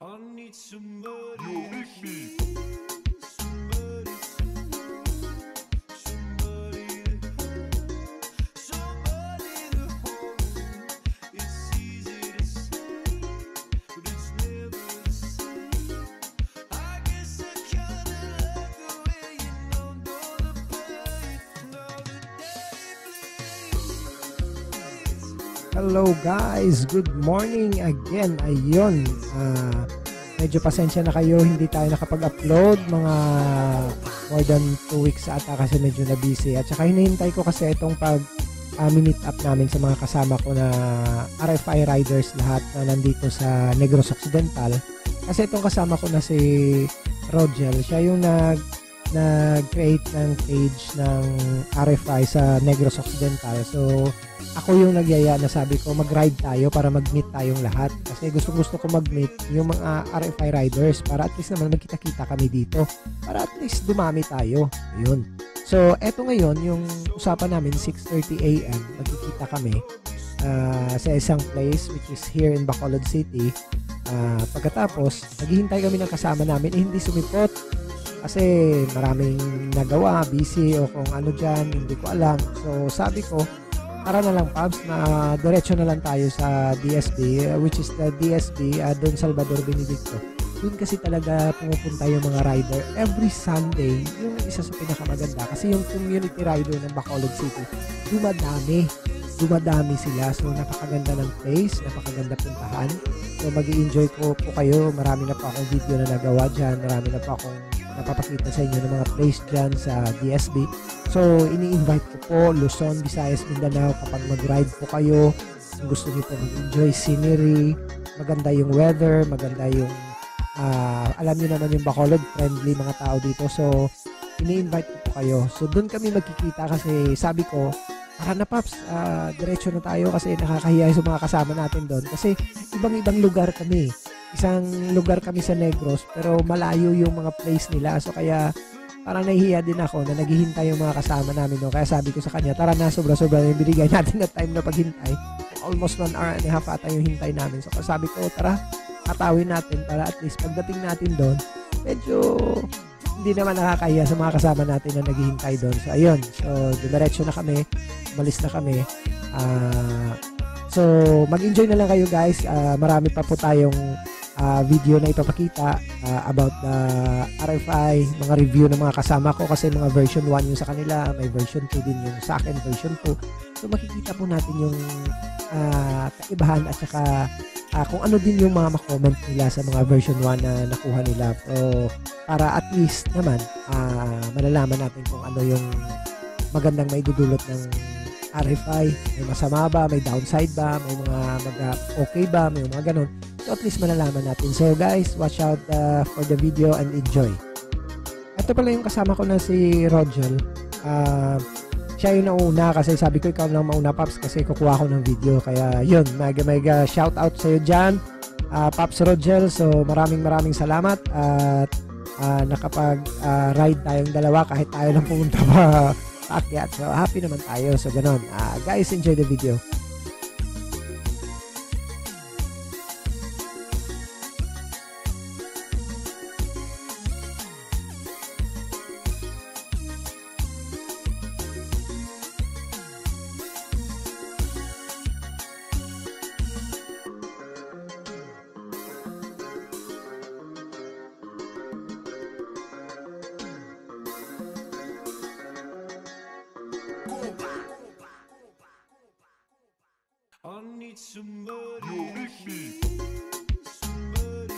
I need somebody to hear, somebody to hold, somebody to hold. It's easy to say, but it's never the same. I guess I kinda like the way you know the pain. Now the day bleeds. Hello guys, good morning again. Ayun, medyo pasensya na kayo, hindi tayo nakapag-upload mga more than 2 weeks ata kasi medyo na busy. At saka hinihintay ko kasi itong meet up namin sa mga kasama ko na RFI riders lahat na nandito sa Negros Occidental. Kasi itong kasama ko na si Rogel, siya yung nag-create ng page ng RFI sa Negros Occidental. So ako yung nagyaya na sabi ko mag-ride tayo para mag-meet tayong lahat. Kasi gusto ko mag-meet yung mga RFI riders para at least naman magkita-kita kami dito. Para at least dumami tayo. Ayun. So, eto ngayon, yung usapan namin, 6:30 AM, magkikita kami sa isang place which is here in Bacolod City. Pagkatapos, naghihintay kami ng kasama namin, hindi sumipot. Kasi maraming nagawa, busy o kung ano dyan, hindi ko alam. So, sabi ko, para na lang Pabs na diretso na lang tayo sa DSB, which is the DSB Don Salvador Benedicto. Doon kasi talaga pumupunta yung mga rider every Sunday. Yung isa sa pinakamaganda kasi yung community rider ng Bacolod City, dumadami sila. So napakaganda ng place, napakaganda puntahan. So mag-i-enjoy po kayo. Marami na po akong video na nagawa dyan, marami na po akong napapakita sa inyo ng mga place dyan sa DSB. So, ini-invite ko po Luzon, Visayas, Mindanao kapag mag-ride po kayo. Kung gusto niyo po mag-enjoy scenery, maganda yung weather, maganda yung alam niyo naman yung Bacolod, friendly mga tao dito. So, ini-invite ko po kayo. So, doon kami magkikita kasi sabi ko, tara na Paps, diretso na tayo kasi nakakahiya sa mga kasama natin doon. Kasi ibang-ibang lugar kami. Isang lugar kami sa Negros pero malayo yung mga place nila. So, kaya parang nahihiya din ako na naghihintay yung mga kasama namin. No? Kaya sabi ko sa kanya, tara na, sobra-sobra na yung binigay natin na time na paghintay. Almost 1 hour and a half ata yung hintay namin. So sabi ko, tara, katawin natin para at least pagdating natin doon, medyo hindi naman nakakahiya sa mga kasama natin na naghihintay doon. So ayun, so dumiretso na kami, umalis na kami. So mag-enjoy na lang kayo guys. Marami pa po tayong video na ipapakita about the RFI, mga review ng mga kasama ko kasi mga version 1 yung sa kanila, may version 2 din yung sa akin, version 2. So makikita po natin yung kaibahan at saka kung ano din yung mga makomment nila sa mga version 1 na nakuha nila. So para at least naman malalaman natin kung ano yung magandang maidudulot ng RFI, may masama ba, may downside ba, may mga okay ba, may mga ganun. So at least malalaman natin. So guys, watch out for the video and enjoy. Ito pala yung kasama ko na si Rogel. Siya yung nauna kasi sabi ko ikaw lang mauna Paps kasi kukuha ko ng video. Kaya yun, mega shout out sa'yo dyan, Paps Rogel. So maraming salamat at nakapag-ride tayong dalawa kahit tayo lang pumunta pa paakyat. So happy naman tayo. So ganun. Guys, enjoy the video. I need somebody to hear, somebody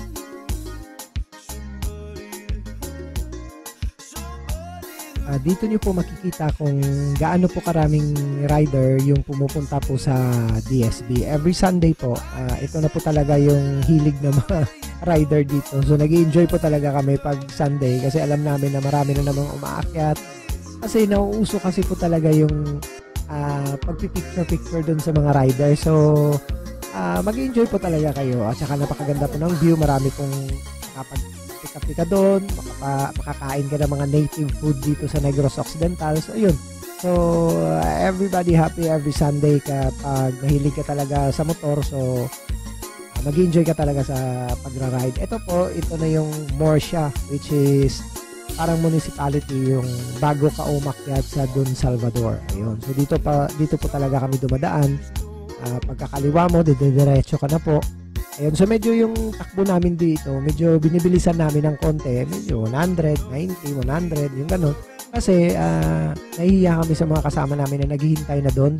to hold. Dito nyo po makikita kung gaano po karaming rider yung pumupunta po sa DSB. Every Sunday po, ito na po talaga yung hilig ng mga rider dito. So nag-enjoy po talaga kami pag Sunday kasi alam namin na marami na namang umaakyat. Kasi nauuso kasi po talaga yung pagpipicture dun sa mga rider. So mag-enjoy po talaga kayo at saka napakaganda po ng view. Marami pong makapag-pika doon, makakain ka ng mga native food dito sa Negros Occidental. So ayun, so everybody happy every Sunday kapag nahilig ka talaga sa motor. So mag-enjoy ka talaga sa pagra-ride. Ito po, ito na yung Morsha, which is parang municipality, yung bago ka umakyat sa Don Salvador. Ayun. So dito po talaga kami dumadaan. Pagkakaliwa mo, didiretso ka na po. Ayun. So medyo yung takbo namin dito, medyo binibilisan namin ng konti. Medyo 100, 90, 100, yung ganun. Kasi nahihiya kami sa mga kasama namin na naghihintay na doon.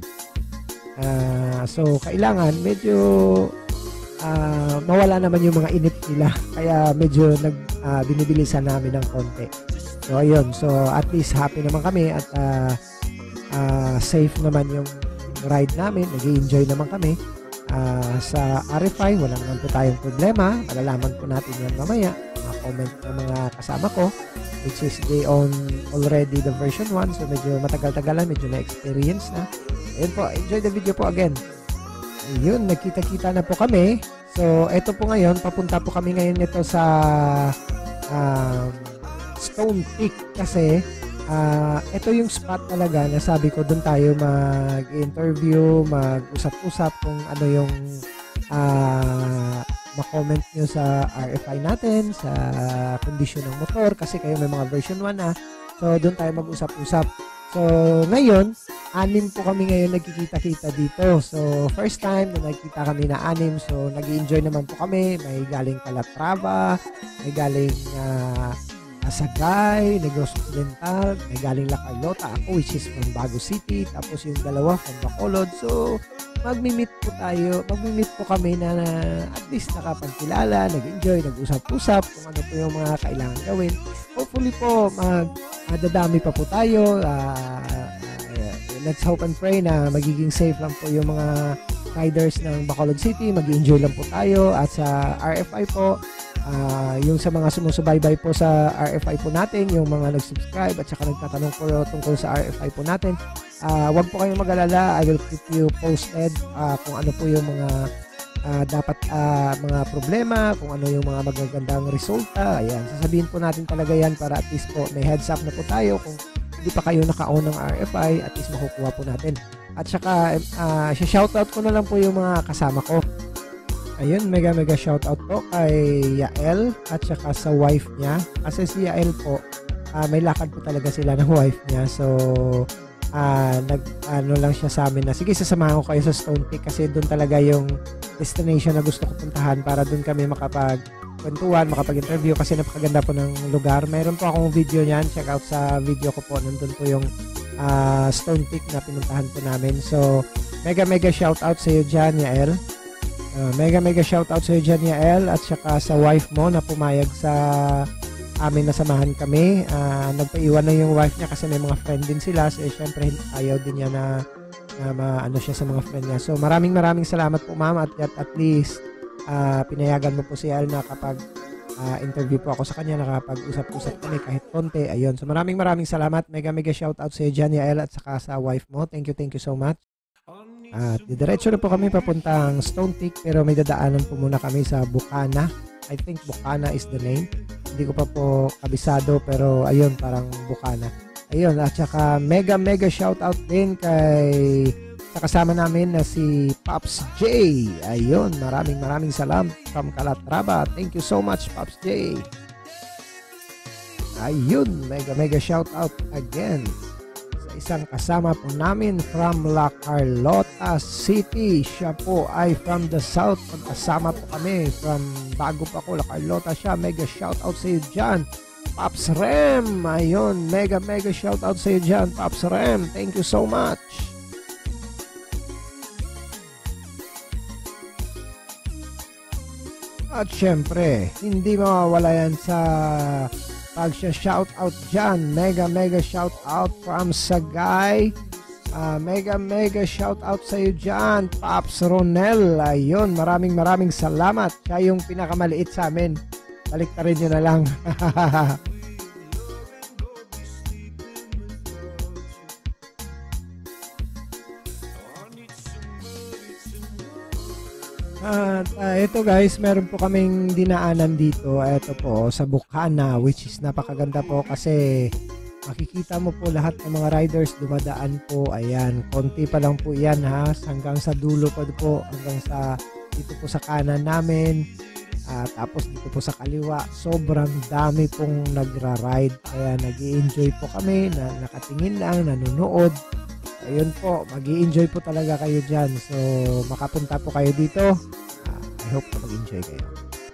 So kailangan medyo mawala naman yung mga inip nila. Kaya medyo binibilisan namin ng konti. So ayun, so at least happy naman kami at safe naman yung ride namin. Nag-i-enjoy naman kami sa RFI. Wala naman po tayong problema. Malalaman po natin yan mamaya. Mga comment ng mga kasama ko, which is they own already the version 1. So medyo matagal-tagalan, medyo na-experience na. Ayun po, enjoy the video po again. Ayun, nagkita-kita na po kami. So, eto po ngayon, papunta po kami ngayon nito sa Stone Peak kasi ito yung spot talaga na sabi ko doon tayo mag-interview, mag-usap-usap kung ano yung ma-comment nyo sa RFI natin, sa kondisyon ng motor kasi kayo may mga version 1 na. So, doon tayo mag-usap-usap. So, ngayon, 6 po kami ngayon nagkikita-kita dito. So, first time na nagkita kami na 6. So, nag-enjoy naman po kami. May galing Calatrava, may galing Sagay, Negros Occidental, may galing La Carlota, ako which is from Bago City, tapos yung dalawa from Bacolod. So, magmi-meet po kami na at least nakapagkilala, nag-enjoy, nag-usap-usap kung ano po yung mga kailangan gawin. Hopefully po, dadami pa po tayo. Let's hope and pray na magiging safe lang po yung mga riders ng Bacolod City. Mag-enjoy lang po tayo. At sa RFI po, yung sa mga sumusubaybay po sa RFI po natin, yung mga nag-subscribe at saka nagtatanong po tungkol sa RFI po natin, wag po kayong mag-alala. I will keep you posted kung ano po yung mga dapat mga problema, kung ano yung mga magagandang resulta. Ayan, sasabihin po natin talaga yan para at least po may heads up na po tayo. Kung hindi pa kayo naka-on ng RFI, at least makukuha po natin. At saka shoutout ko na lang po yung mga kasama ko. Ayun, mega shoutout po kay Yael at saka sa wife niya. Kasi si Yael po, may lakad po talaga sila ng wife niya. So, nag-ano lang siya sa amin na, sige, sasamahan ko kayo sa Stone Peak kasi doon talaga yung destination na gusto ko puntahan para doon kami makapag-kwentuhan, makapag-interview kasi napakaganda po ng lugar. Mayroon po akong video niyan. Check out sa video ko po. Nandun po yung Stone Peak na pinuntahan po namin. So, mega shoutout sa iyo dyan, Yael. Mega shoutout sa iyo dyan, Yael, at saka sa wife mo na pumayag sa amin na samahan kami. Nagpaiwan na yung wife niya kasi may mga friend din sila. So, syempre, ayaw din niya na maano siya sa mga friend niya. So, maraming salamat po, ma'am. At least, pinayagan mo po si Yael na kapag interview po ako sa kanya, nakapag-usap-usap kami kahit konti. Ayun. So, maraming salamat. Mega shoutout sa iyo dyan, Yael, at saka sa wife mo. Thank you so much. At diretso na po kami papuntang Stone Peak pero may dadaanan po muna kami sa Bucana. I think Bucana is the name. Hindi ko pa po kabisado pero ayun, parang Bucana. Ayun, at saka mega shoutout din kay sa kasama namin na si Pops J. Ayun, maraming salamat from Calatrava. Thank you so much, Pops J. Ayun, mega shoutout again. Isang kasama po namin from La Carlota City. Siya po ay from the south. Pagkasama po kami from bago pa ko La Carlota siya. Mega shoutout sa iyo dyan, Pops Rem. Ayun, mega shoutout sa iyo dyan, Pops Rem. Thank you so much. At syempre, hindi mawawala yan sa pag-shoutout dyan. Mega shoutout from Sagay. Mega shoutout sa iyo dyan, Pops Ronel. Ayun, maraming salamat. Siya yung pinakamaliit sa amin. Baliktarin nyo na lang. Ito guys, meron po kaming dinaanan dito. Ito po sa Bucana, which is napakaganda po kasi makikita mo po lahat ng mga riders dumadaan po. Ayan, konti pa lang po yan ha, hanggang sa dulo pa po, hanggang sa dito po sa kanan namin. Tapos dito po sa kaliwa, sobrang dami pong nagra-ride. Kaya nag-i-enjoy po kami na nakatingin lang, nanonood. Ayun po, mag-i-enjoy po talaga kayo dyan. So, makapunta po kayo dito. I hope na mag-enjoy kayo.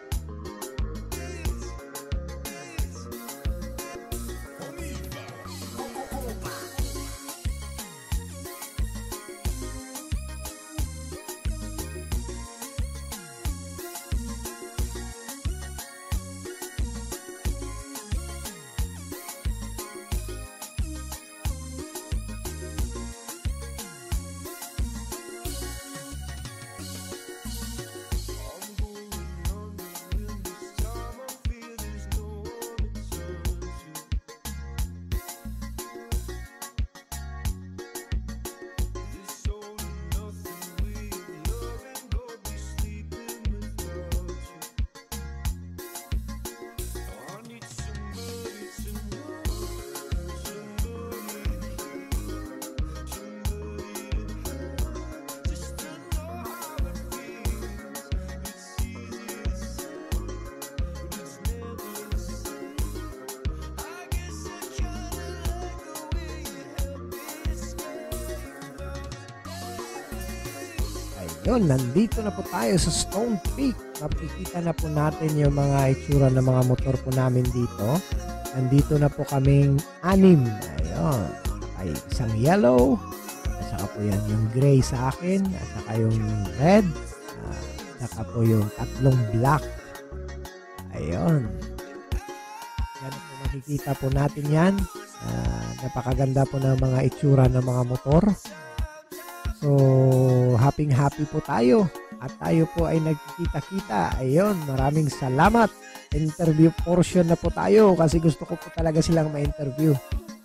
Yun, nandito na po tayo sa Stone Peak. Makikita na po natin yung mga itsura ng mga motor po namin dito. Nandito na po kaming 6. Ayun. Ay, isang yellow. At saka po yan yung gray sa akin. At saka yung red. At saka po yung 3 black. Ayun. Yan po, makikita po natin yan. Napakaganda po ng mga itsura ng mga motor. So, happy po tayo. At tayo po ay nagkikita-kita. Ayun, maraming salamat. Interview portion na po tayo kasi gusto ko po talaga silang ma-interview.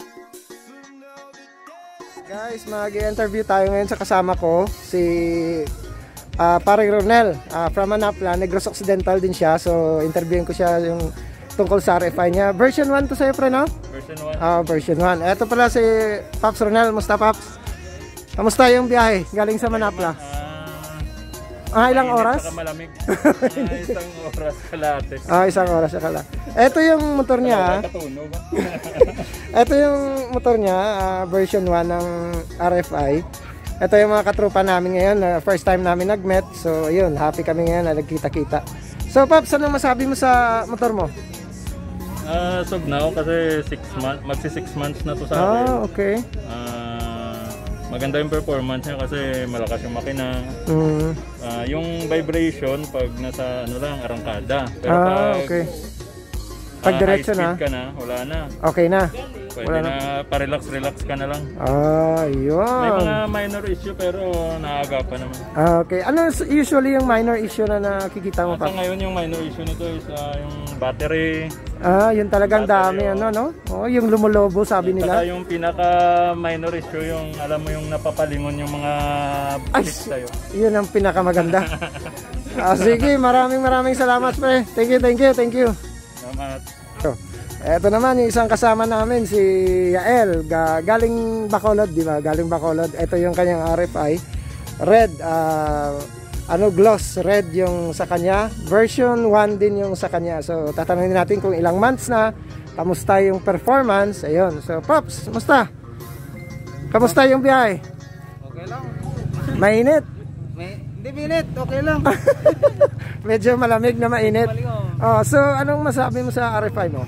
Guys, mag-interview tayo ngayon sa kasama ko, si Pare Ronel from Manapla. Negros Occidental din siya. So, interviewin ko siya yung tungkol sa RFI niya. Version 1 to sa'yo, pre, no? Version 1. Version 1. Ito pala si Pops Ronel. Musta, Pops? Kamusta yung biyahe galing sa Manapla? Ilang oras? Saka malamig. Isang oras kalate. Isang oras kalate. Ito yung motor niya. Ito yung motor niya, version 1 ng RFI. Ito yung mga katrupa namin ngayon. First time namin nag-met. So, yun. Happy kami ngayon na nagkita-kita. So, Pops, ano masabi mo sa motor mo? So now, kasi 6 months, magsi 6 months na to sa akin. Okay. Maganda yung performance niya kasi malakas yung makina. Yung vibration pag nasa arangkada. Pero pag diretso high speed ka na, wala na. Okay na. Pwede na pa-relax ka na lang. Yun. May mga minor issue pero naagapan naman. Okay. Ano usually yung minor issue na nakikita mo pa? Ngayon yung minor issue nito is yung battery. Yun talagang dami, no? Yung lumulobo, sabi nila. Saka yung pinaka minor issue, yung alam mo yung napapalingon yung mga bits sa'yo. Yun ang pinaka maganda. Sige, maraming salamat, pre. Thank you. Salamat. Eto naman yung isang kasama namin, si Yael, galing Bacolod, di ba? Galing Bacolod. Ito yung kanyang RFI. Red, gloss red yung sa kanya. Version 1 din yung sa kanya. So, tatanungin natin kung ilang months na, kamusta yung performance. Ayun. So, Pops, kamusta? Kamusta yung biyahe? Okay lang. Mainit? Hindi mainit, okay lang. Medyo malamig na mainit. So, anong masabi mo sa RFI mo?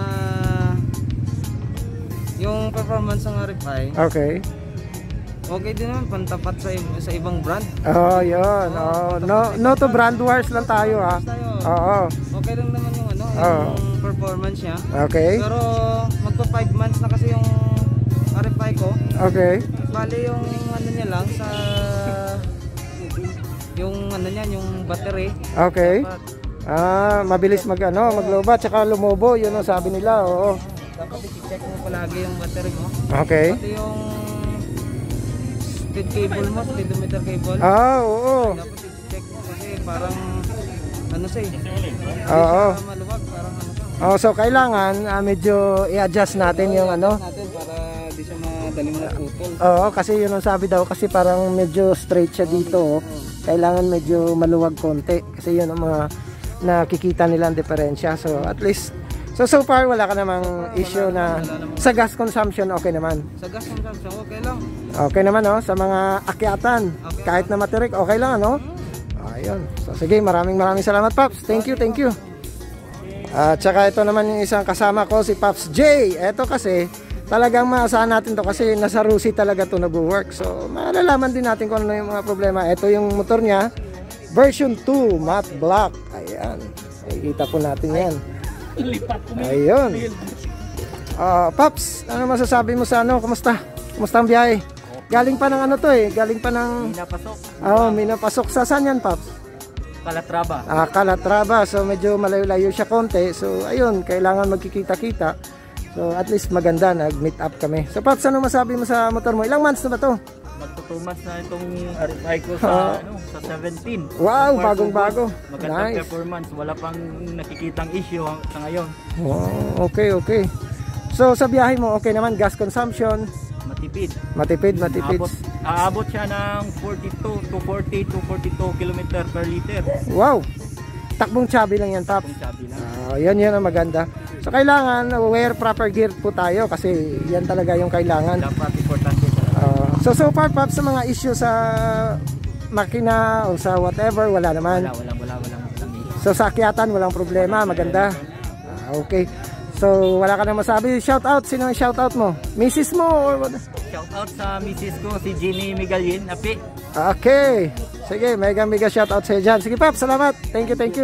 Yung performance ng RFI, Okay din naman, pantapat sa ibang brand. Yun. No to brand wars lang tayo, ha. Okay lang naman yung yung performance niya. Okay. Pero magpa 5 months na kasi yung RFI ko. Okay. Bali yung niya lang sa yung yung battery. Okay. Mabilis maglobat tsaka lumobo, yun ang sabi nila. Oo. Dapat i-check mo palagi yung battery mo. Okay. Pati yung speed cable mo, speedometer cable. Oo. Dapat i-check mo kasi parang maluwag, parang so kailangan medyo i-adjust natin yung natin para di siya madaling maputol. Kasi yun ang sabi daw kasi parang medyo straight siya dito. kailangan medyo maluwag konti kasi yun ang mga nakikita nilang diferensya. So at least so far wala ka namang issue na sa gas consumption. Okay naman. Sa gas consumption, okay lang. Okay naman, no? Sa mga akyatan, kahit na matirik, okay lang, ano? Ayun. So sige, maraming salamat, Paps. Thank you. At saka ito naman yung isang kasama ko, si Paps J. Ito kasi talagang maasahan natin to kasi nasa Rusi talaga to nag-work. So malalaman din natin kung ano yung mga problema. Ito yung motor niya, version 2 matte black. Ayan, makikita po natin yan. Ayun. Paps, ano masasabi mo sa ano? Kumusta ang biyahe? Galing pa ng ano to eh, galing pa ng Minapasok. minapasok. Sa saan yan, Paps? Calatrava. Calatrava. So medyo malayo-layo siya konti. So ayun, kailangan magkikita-kita. So at least maganda, nag-meet up kami. So Paps, ano masabi mo sa motor mo? Ilang months na ba to? Magto 2 months na itong RFI ko sa sa 17. Wow, So far, bagong-bago. so good. Magandang Nice. performance, wala pang nakikitang issue sa ngayon. Oh, okay. So sa biyahe mo, okay naman, gas consumption, Matipid. matipid. Aabot siya ng 42 to 42 km per liter. Wow. Takbong chubby lang yan, Paps. Kung sabi lang. Yan ang maganda. So kailangan wear proper gear po tayo kasi yan talaga yung kailangan. Dapat importante sa So far, Paps, sa mga issue sa makina o sa whatever, wala naman. walang So sa akyatan, walang problema, maganda. Okay. So wala ka na masabi. Shout out, sino ang shout out mo? Mrs. mo or what? Shout out sa misis ko, si Jenny Migalin, Api. Okay. Sige, mega shout out sa iyo dyan. Sige, Paps, salamat. Thank you.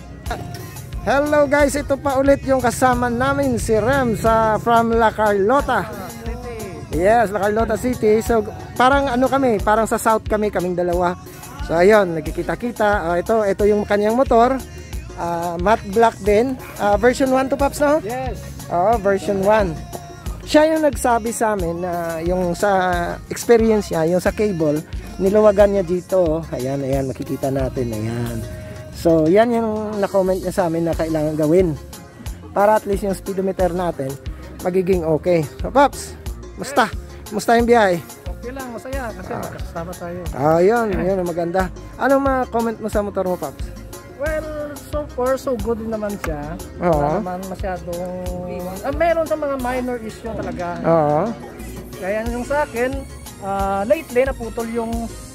Hello guys, ito pa ulit yung kasama namin si Rem from La Carlota. Yes, La Carlota City. So parang ano kami, parang sa south kaming dalawa. So ayun, nagkikita-kita. Ito yung kanyang motor. Matte black din. Version 1 to, Paps, no? Yes. Version 1. Siya yung nagsabi sa amin na yung sa experience niya, yung sa cable, niluwagan niya dito. Ayan, makikita natin. Ayan. So, yan yung na-comment niya sa amin na kailangan gawin. Para at least yung speedometer natin magiging okay. So, Paps, musta yung biyahe? Okay lang, masaya kasi magkasama tayo. Yun ang maganda. Anong ma-comment mo sa motor mo, Paps? Well, so far, so good din naman siya. Oo. Wala naman masyadong... meron sa mga minor issue talaga. Oo. Kaya yung sa akin, lately naputol yung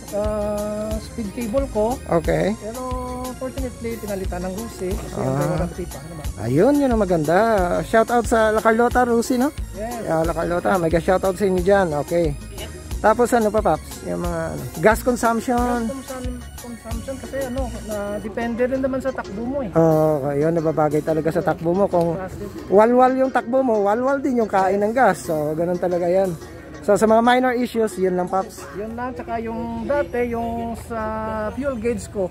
speed cable ko. Okay. Pero fortunately, pinalitan ng Rusi. Kasi yung tipa naman. Ayun, yun ang maganda. Shout out sa La Carlota, Rusi, no? Yes. La Carlota, mega shout out sa inyo dyan. Okay. Tapos ano pa, Paps? Yung mga gas consumption. Consumption kasi depende rin naman sa takbo mo eh. Ayun, nababagay talaga sa takbo mo. Kung walwal yung takbo mo, walwal din yung kain ng gas. So, ganun talaga yan. So, sa mga minor issues, yun lang, Paps. Yun lang, tsaka yung dati, yung sa fuel gauge ko.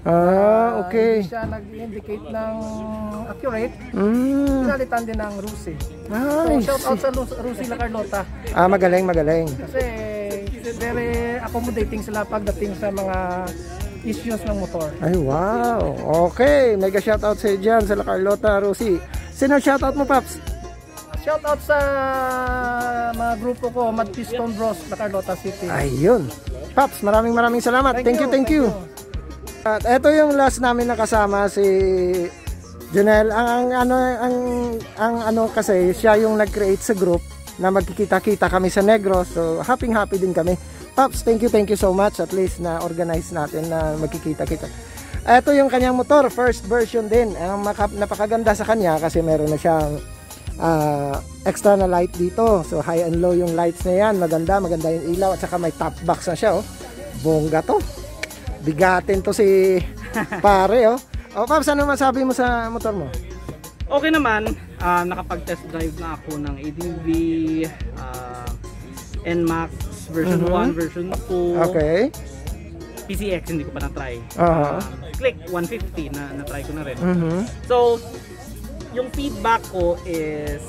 Okay. Hindi siya nag-indicate ng accurate. Pinalitan din ng Rusi. Nice. So, shout out sa Rusi La Carlota. Magaling. Kasi very accommodating sila pagdating sa mga issues ng motor. Ay, wow. Okay. Mega shout out sa iyo dyan sa La Carlota, Rusi. Sino shout out mo, Paps? Shout out sa mga grupo ko, Mad Piston Bros, La Carlota City. Ayun. Paps, maraming salamat. Thank you. At ito yung last namin nakasama, si Junel. Ang ano kasi, siya yung nag-create sa group na magkikita-kita kami sa Negros. So, happy din kami. Paps, thank you so much. At least na-organize natin na magkikita-kita. Ito yung kanyang motor, first version din. Ang napakaganda sa kanya kasi meron na siyang extra na light dito. So, high and low yung lights na yan. Maganda yung ilaw. At saka may top box na siya, oh. Bongga to. Bigatin to si pare, oh. Paps, ano masabi mo sa motor mo? Okay naman, nakapag-test drive na ako ng ADV, NMAX version 1, version 2. Okay. PCX hindi ko pa na-try. Click 150 na-try ko na rin. So, yung feedback ko is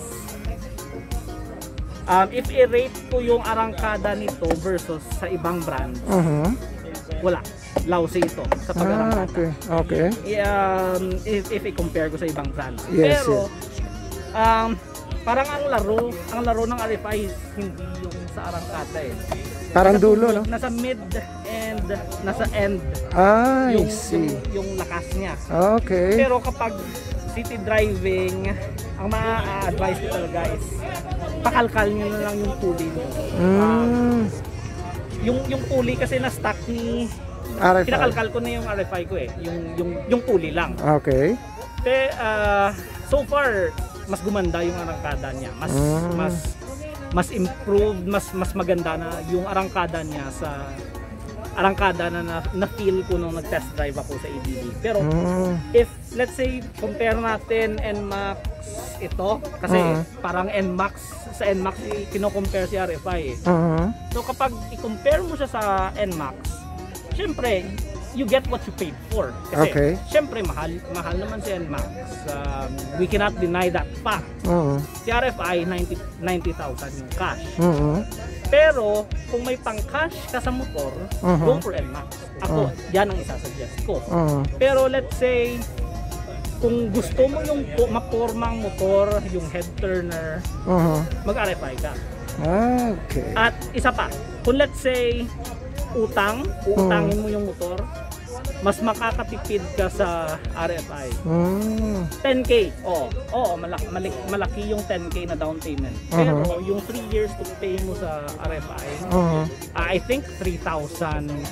if i-rate ko yung arangkada nito versus sa ibang brand, wala. Lousy ito sa pag-arangkada. Okay. If i-compare ko sa ibang brands. Yes, Pero parang ang laro ng RFI hindi yung sa arangkada eh. Parang dulo, no? Nasa mid and I yung, see. yung lakas niya. Okay. Pero kapag city driving, ang ma-advise ko talaga is pakalkal nyo na lang yung pulley nyo. Yung pulley kasi na stock ni RFI. kinakalkal ko na yung RFI ko eh, yung pulley lang. Okay. So far mas gumanda yung arangkada niya. Mas improved, mas maganda na yung arangkada niya sa arangkada na feel ko nung nag-test drive ako sa ADB. Pero if let's say compare natin NMAX ito kasi parang NMAX sa NMAX kino-compare si RFI eh. So kapag i-compare mo siya sa NMAX, syempre you get what you paid for. Kasi syempre mahal naman si NMAX. We cannot deny that fact. Si RFI 90,000 yung cash. Pero kung may pang-cash ka sa motor, go for NMAX. Ako, yan ang isasuggest ko. Pero let's say kung gusto mo yung mapormang motor, yung head turner, mag-RFI ka. Okay. At isa pa, kung let's say utangin mo yung motor, mas makakatipid ka sa RFI. 10K. Malaki yung 10K na down payment. Pero yung 3 years to pay mo sa RFI, I think 3,020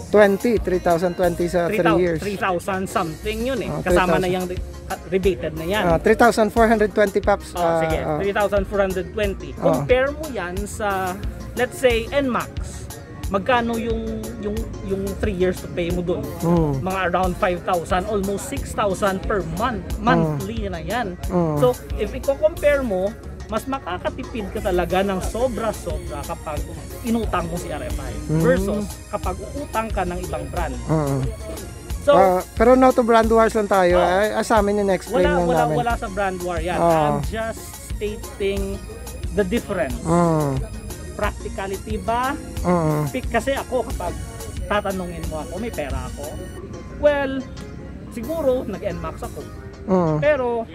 sa 3 years. 3,000 something yun eh. Kasama na yung rebated na yan. 3,420 paps. Sige, 3,420. Compare mo yan sa, let's say, NMAX. Magkano yung 3 years to pay mo dun? Mga around 5,000, almost 6,000 per month. Monthly na yan. So, if i-compare mo, mas makakatipid ka talaga ng sobra-sobra kapag inutang mo si RFI versus kapag uutang ka ng ibang brand. So, pero no to brand wars lang tayo. Sa amin yung explain lang namin. Wala sa brand war yan. I'm just stating the difference. Practicality ba? Kasi ako kapag tatanungin mo ako, may pera ako. Well, siguro nag-NMAX ako. Pero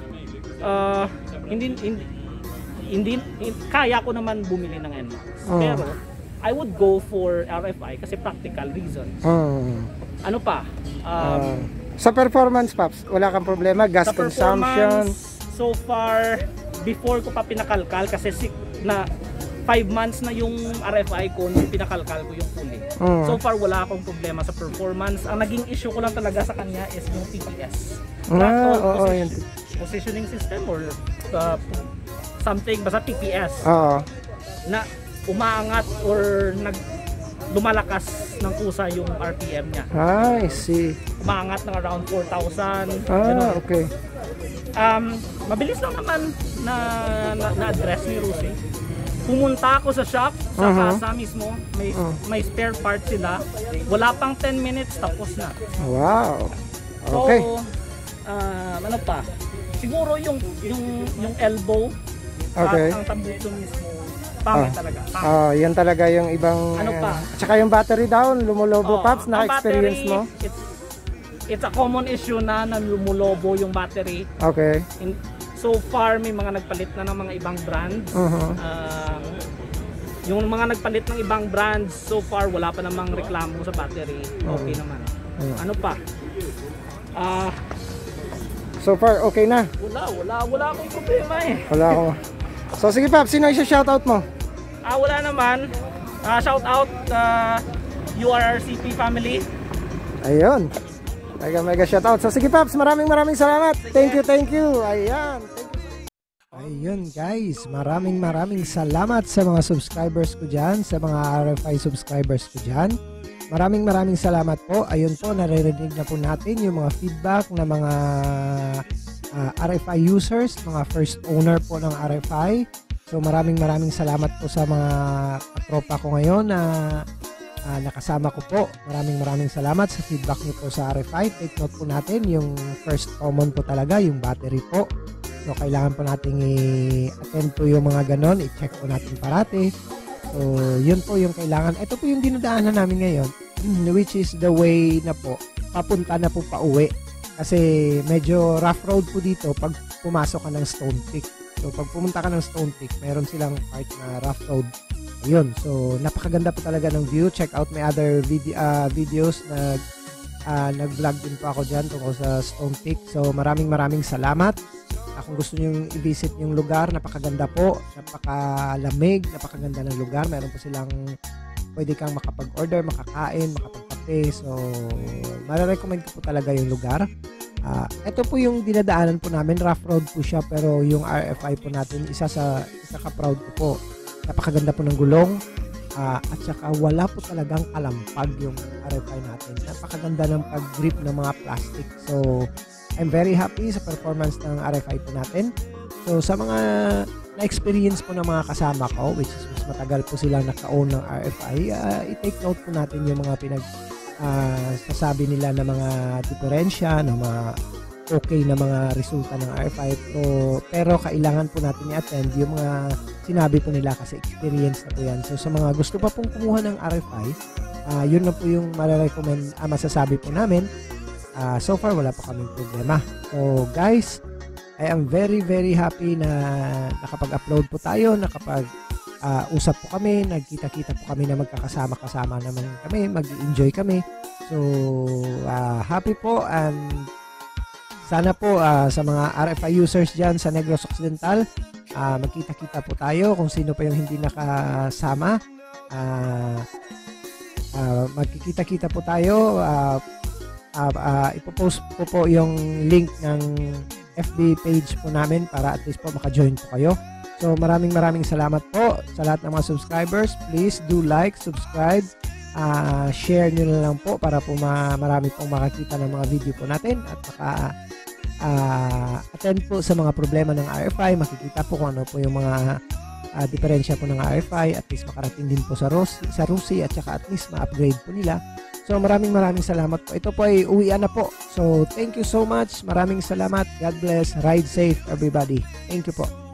hindi kaya ko naman bumili ng NMAX. Pero I would go for RFI kasi practical reasons. Ano pa? Sa performance, Paps, wala kang problema? Gas sa consumption? So far, before ko pa pinakalkal kasi 5 months na yung RFI ko nung pinakalkal ko yung pulley. So far wala akong problema sa performance. Ang naging issue ko lang talaga sa kanya is yung TPS. Positioning system or something basta TPS. Na umaangat or lumalakas ng kusa yung RPM niya. I see. Umaangat ng around 4,000. Okay. Mabilis lang naman na-address ni Rusi. Pumunta ako sa shop, sa casa mismo, may spare parts sila. Wala pang 10 minutes, tapos na. Wow. Okay. So, ano pa? Siguro yung elbow, ang tambuto mismo, pangit talaga. Yan talaga yung ibang... Ano pa? Tsaka yung battery down, lumulobo, Paps, naka-experience mo? It's a common issue na lumulobo yung battery. Okay. So far, may mga nagpalit na ng mga ibang brands. Yung mga nagpalit ng ibang brands, so far, wala pa namang reklamo sa battery. Okay naman. Ano pa? So far, okay na? Wala akong problema eh. Wala ako. So sige, Pap, sino yung shoutout mo? Wala naman. Shoutout URRCP family. Ayun. Mega shoutout. So sige, Paps, maraming salamat. Thank you. Ayan. Ayun guys, maraming salamat sa mga subscribers ko dyan, sa mga RFI subscribers ko dyan. Maraming salamat po. Ayun po, naririnig na po natin yung mga feedback ng mga RFI users, mga first owner po ng RFI. So maraming salamat po sa mga katropa ko ngayon na nakasama ko po. Maraming salamat sa feedback niyo po sa RFI. Take note po natin yung first common po talaga, yung battery po. So kailangan po nating i-attend po yung mga ganon, i-check po natin parati. So yun po yung kailangan. Ito po yung dinadaanan namin ngayon, which is the way na po papunta na po pauwi. Kasi medyo rough road po dito pag pumasok ka ng Stone Peak. So pag pumunta ka ng Stone Peak, meron silang part na rough road. Yun, so napakaganda po talaga ng view. Check out my other videos na nag-vlog din po ako dyan tungkol sa Stone Peak. So maraming salamat. Kung gusto nyo i-visit yung lugar, napakaganda po, napakalamig, napakaganda ng lugar. Meron po silang pwede kang makapag-order, makakain, makapagkape. So mara-recommend ko po talaga yung lugar. Ito po yung dinadaanan po namin, rough road po siya, pero yung RFI po natin, isa ka-proud ko po. Napakaganda po ng gulong, at saka wala po talagang kalampag yung RFI natin. Napakaganda ng pag-grip ng mga plastic. So I'm very happy sa performance ng RFI po natin. So sa mga na-experience po ng mga kasama ko, which is mas matagal po silang naka-own ng RFI, i-take note po natin yung mga sasabi nila na mga diferensya, na mga okay na mga resulta ng RFI. Pero kailangan po natin i-attend yung mga sinabi po nila kasi experience na po yan. So sa mga gusto pa pong kumuha ng RFI, yun na po yung masasabi po namin. So far wala pa kaming problema. So guys, I am very happy na nakapag-upload po tayo, usap po kami, nagkita-kita po kami na magkakasama-kasama naman kami, mag-enjoy kami. So happy po, and sana po sa mga RFI users dyan sa Negros Occidental, magkita-kita po tayo. Kung sino pa yung hindi nakasama, magkikita-kita po tayo. Ipopost ko po yung link ng FB page po namin para at least po maka-join po kayo. So maraming salamat po sa lahat ng mga subscribers. Please do like, subscribe, share nyo na lang po para po marami pong makakita ng mga video po natin at attend po sa mga problema ng RFI. Makikita po kung ano po yung mga diferensya po ng RFI, at least makarating din po sa RUSI at saka at least ma-upgrade po nila. So maraming salamat po. Ito po ay uwian na po. So thank you so much. Maraming salamat. God bless. Ride safe everybody. Thank you po.